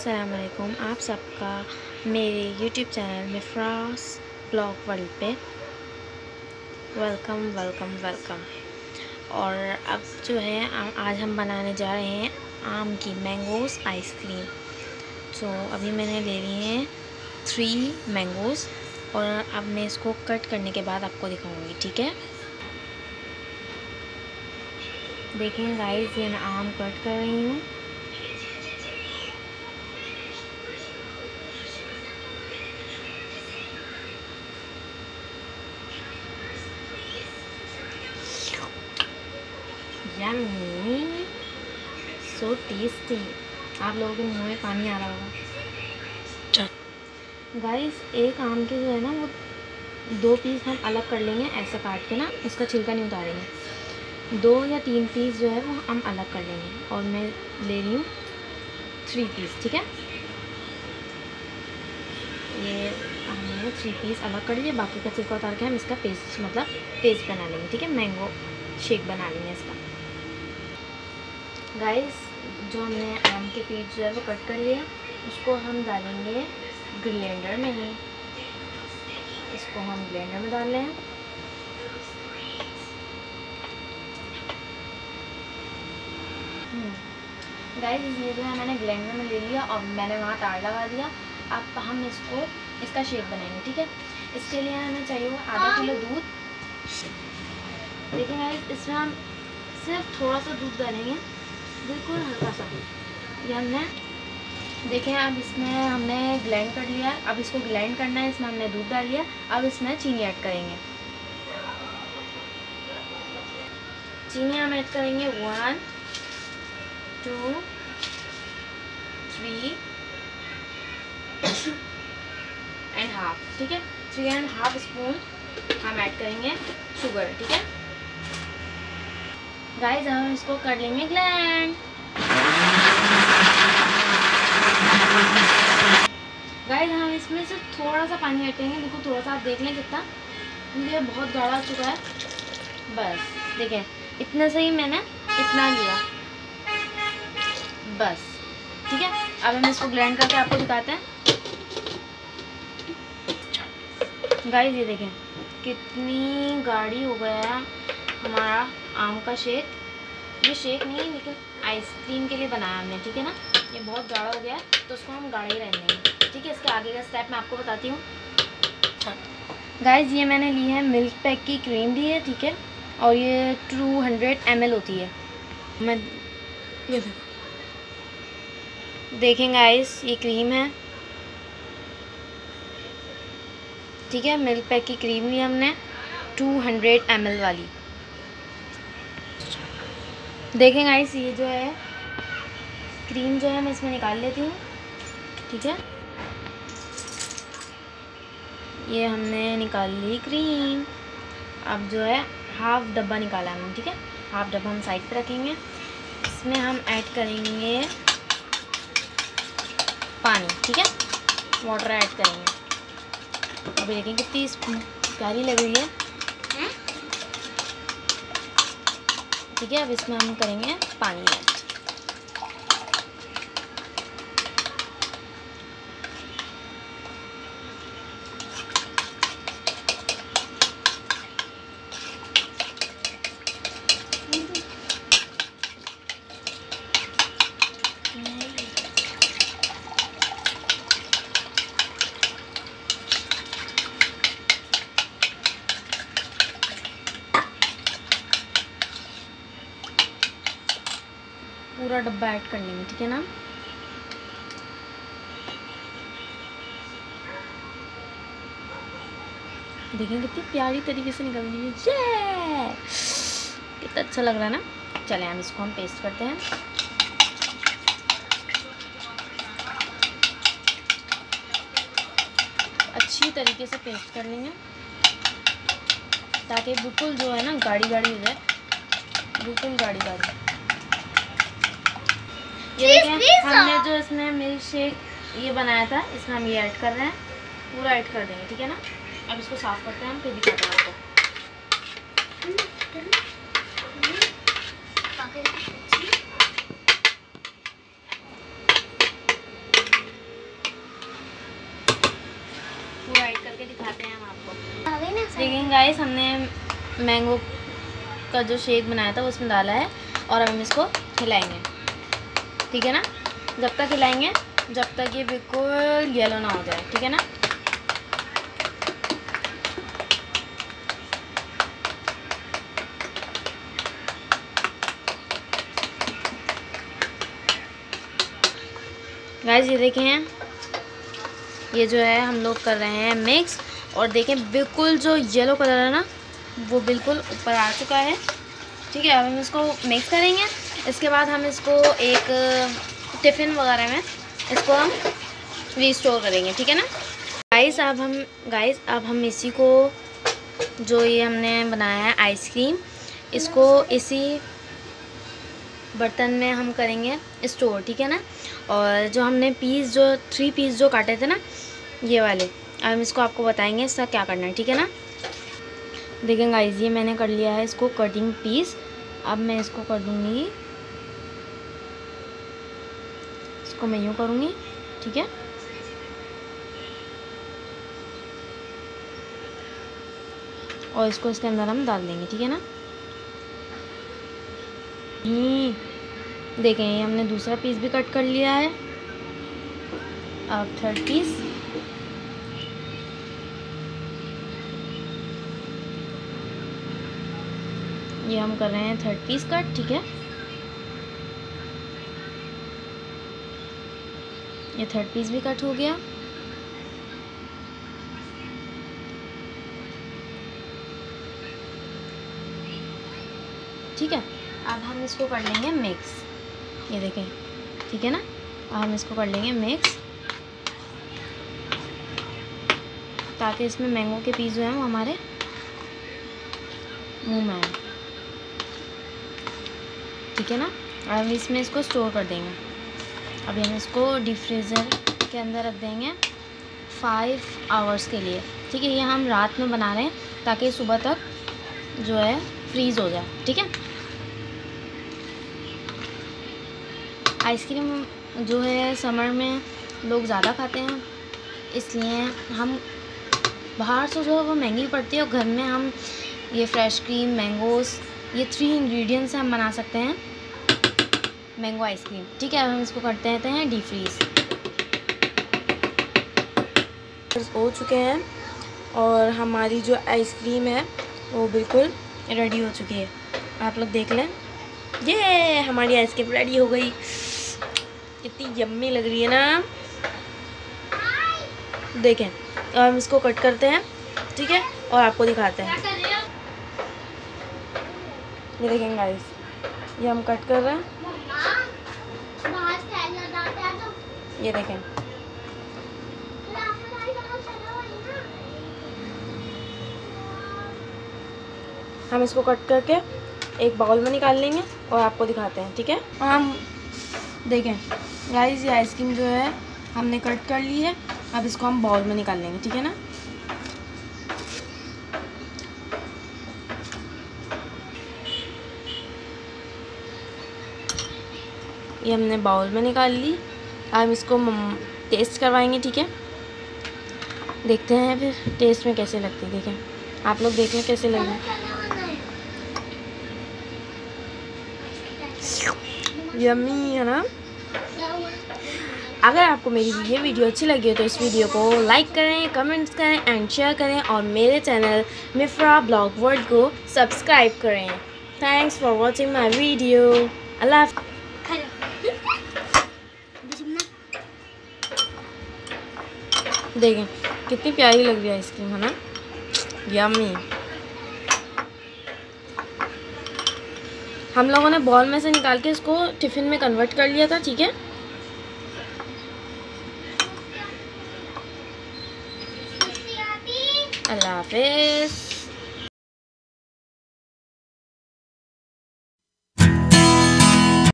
अस्सलाम वालेकुम। आप सबका मेरे YouTube चैनल में फ्रास ब्लॉग वर्ल्ड पे वेलकम वेलकम वेलकम। और अब जो है आज हम बनाने जा रहे हैं आम की मैंगोज़ आइसक्रीम। तो अभी मैंने ले लिए हैं 3 मैंगोज़ और अब मैं इसको कट करने के बाद आपको दिखाऊंगी, ठीक है। देखें गाइस, ये मैं आम कट कर रही हूँ। Yummy, so tasty. आप लोगों के मुंह में पानी आ रहा होगा। गाइस, एक आम के जो है ना वो 2 पीस हम अलग कर लेंगे, ऐसे काट के ना, उसका छिलका नहीं उतारेंगे। 2 या 3 पीस जो है वो हम अलग कर लेंगे और मैं ले रही हूँ 3 पीस, ठीक है। ये हमने 3 पीस अलग कर लिए, बाकी का छिलका उतार के हम इसका पेस्ट पेस्ट बना लेंगे, ठीक है। मैंगो शेक बना लेंगे इसका। गाइस, जो हमने आम के पीस जो है वो कट कर लिया, उसको हम डालेंगे ग्राइंडर में ही। इसको हम ब्लेंडर में डाल लें। गाइस, ये जो है मैंने ग्राइंडर में ले लिया और मैंने वहाँ तार लगा दिया। अब हम इसका शेक बनाएंगे, ठीक है। इसके लिए हमें चाहिए होगा आधा किलो दूध। देखिए गाइस, इसमें हम सिर्फ थोड़ा सा दूध डालेंगे, बिल्कुल हल्का सा। ये हमने देखें, अब इसमें हमने ग्राइंड कर लिया। अब इसको ग्राइंड करना है। इसमें हमने दूध डाल लिया। अब इसमें चीनी ऐड करेंगे। चीनी हम ऐड करेंगे 1 2 3 एंड हाफ, ठीक है। 3 एंड हाफ स्पून हम ऐड करेंगे शुगर, ठीक है। गाइस, हम इसको कर लेंगे ग्राइंड। गाइस, हम इसमें से थोड़ा सा पानी ऐड करेंगे, बिल्कुल थोड़ा सा। आप देख लें कितना, क्योंकि ये बहुत गाढ़ा चुका है। बस देखें, इतना सही मैंने इतना लिया, बस, ठीक है। अब हम इसको ग्राइंड करके आपको दिखाते हैं। गाइस, ये देखें कितनी गाढ़ी हो गया है हमारा आम का शेक। ये शेक नहीं, लेकिन आइसक्रीम के लिए बनाया हमने, ठीक है ना। ये बहुत गाढ़ा हो गया है, तो उसको हम गाढ़ा ही रहने देंगे, ठीक है। इसके आगे का स्टेप मैं आपको बताती हूँ। गाइस, ये मैंने ली है मिल्क पैक की क्रीम ली है, ठीक है। और ये 200 ml होती है। मैं ये देखें गाइस, ये क्रीम है, ठीक है। मिल्क पैक की क्रीम ली हमने 200 ml वाली। देखें गाइस, ये जो है क्रीम जो है मैं इसमें निकाल लेती हूँ, ठीक है। ये हमने निकाल ली क्रीम। अब जो है हाफ डब्बा निकाला हमने, ठीक है। हाफ डब्बा हम साइड पे रखेंगे। इसमें हम ऐड करेंगे पानी, ठीक है। वाटर ऐड करेंगे। अभी देखें कितनी प्यारी लग रही है, ठीक है। अब इसमें हम करेंगे पानी ऐड। पूरा डब्बा ऐड कर लेंगे, ठीक है ना। देखें कितनी प्यारी तरीके से निकल रही है। कितना अच्छा लग रहा है ना। चलें, हम इसको पेस्ट करते हैं। अच्छी तरीके से पेस्ट कर लेंगे, ताकि बिल्कुल जो है ना गाढ़ी गाढ़ी हो जाए, बिल्कुल गाढ़ी गाढ़ी। ये देखें, हमने जो इसमें मिल्क शेक ये बनाया था, इसमें हम ये ऐड कर रहे हैं। पूरा ऐड कर देंगे, ठीक है ना। अब इसको साफ करते हैं, हम फिर दिखाते हैं आपको। देखें गाइस, हमने मैंगो का जो शेक बनाया था वो उसमें डाला है और हम इसको हिलाएंगे, ठीक है ना। जब तक हिलाएंगे जब तक ये बिल्कुल येलो ना हो जाए, ठीक है ना। गाइस ये देखें, ये जो है हम लोग कर रहे हैं मिक्स, और देखें बिल्कुल जो येलो कलर है ना वो बिल्कुल ऊपर आ चुका है, ठीक है। अब हम इसको मिक्स करेंगे। इसके बाद हम इसको एक टिफ़िन वगैरह में इसको हम रीस्टोर करेंगे, ठीक है ना। गाइस अब हम इसी को, जो ये हमने बनाया है आइसक्रीम, इसको इसी बर्तन में हम करेंगे स्टोर, ठीक है ना। और जो हमने पीस, जो 3 पीस जो काटे थे ना ये वाले, अब हम इसको आपको बताएंगे इसका क्या करना है, ठीक है ना। देखें गाइस, ये मैंने कर लिया है इसको कटिंग पीस। अब मैं इसको कर दूँगी, इसको मैं यूँ करूँगी, ठीक है। और इसको इसके अंदर हम डाल देंगे, ठीक है ना। देखें, ये हमने दूसरा पीस भी कट कर लिया है। अब 3rd पीस, ये हम कर रहे हैं 3rd पीस कट, ठीक है। ये 3rd पीस भी कट हो गया। ठीक है, अब हम इसको कर लेंगे मिक्स, ये देखें, ठीक है ना। अब हम इसको कर लेंगे मिक्स, ताकि इसमें मैंगो के पीस जो हैं वो हमारे मुंह में आए, ठीक है ना। अब हम इसमें इसको स्टोर कर देंगे। अभी हम इसको डीप फ्रीज़र के अंदर रख देंगे 5 आवर्स के लिए, ठीक है। ये हम रात में बना रहे हैं ताकि सुबह तक जो है फ्रीज़ हो जाए, ठीक है। आइसक्रीम जो है समर में लोग ज़्यादा खाते हैं, इसलिए हम बाहर से जो है वो महंगी पड़ती है, और घर में हम ये फ्रेश क्रीम, मैंगोज़, ये 3 इंग्रेडिएंट्स से हम बना सकते हैं मैंगो आइसक्रीम, ठीक है। अब हम इसको करते रहते हैं डीप फ्रीज़। हो चुके हैं और हमारी जो आइसक्रीम है वो बिल्कुल रेडी हो चुकी है। आप लोग देख लें, ये हमारी आइसक्रीम रेडी हो गई। कितनी यम्मी लग रही है ना, देखें। अब हम इसको कट करते हैं, ठीक है, और आपको दिखाते हैं। ये देखें गाइस, ये हम कट कर रहे हैं, ये देखें। हम इसको कट करके एक बाउल में निकाल लेंगे और आपको दिखाते हैं, ठीक है। और हम देखें गाइस, ये आइसक्रीम जो है हमने कट कर ली है। अब इसको हम बाउल में निकाल लेंगे, ठीक है ना। ये हमने बाउल में निकाल ली। अब हम इसको टेस्ट करवाएंगे, ठीक है। देखते हैं फिर टेस्ट में कैसे लगती है, देखें। आप लोग देखें कैसे लग रहे हैं। यम्मी है ना। अगर आपको मेरी ये वीडियो अच्छी लगी हो तो इस वीडियो को लाइक करें, कमेंट्स करें एंड शेयर करें, और मेरे चैनल मिफ्रा ब्लॉग वर्ल्ड को सब्सक्राइब करें। Thanks for watching my video. अल्लाह। देखें कितनी प्यारी लग रही है आइसक्रीम, है ना, यम्मी। हम लोगों ने बॉल में से निकाल के इसको टिफ़िन में कन्वर्ट कर लिया था, ठीक है। अल्लाह हाफिज़।